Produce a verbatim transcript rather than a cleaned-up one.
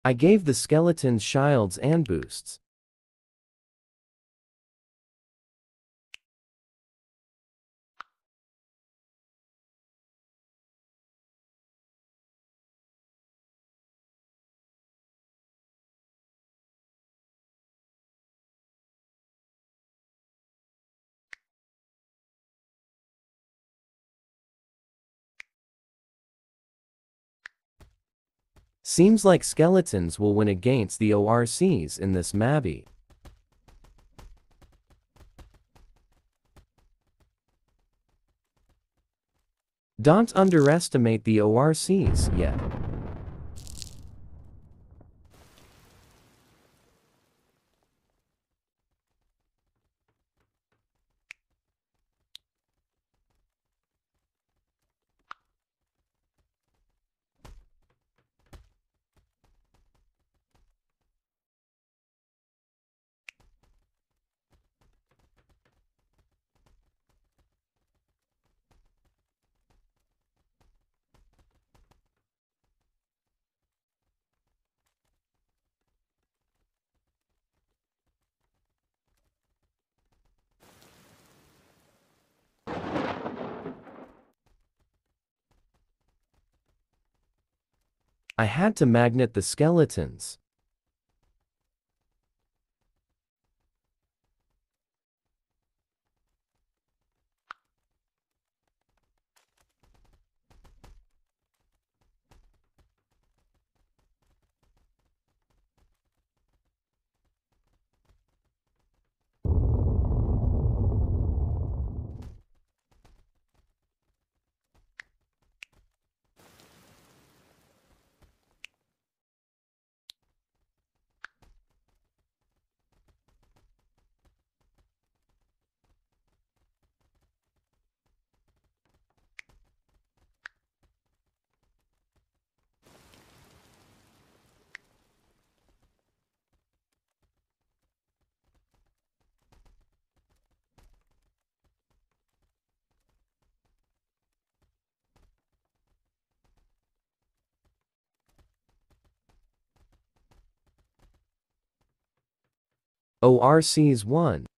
I gave the skeletons shields and boosts. Seems like skeletons will win against the O R Cs in this Mabby. Don't underestimate the O R Cs yet. I had to magnet the skeletons. O R Cs won.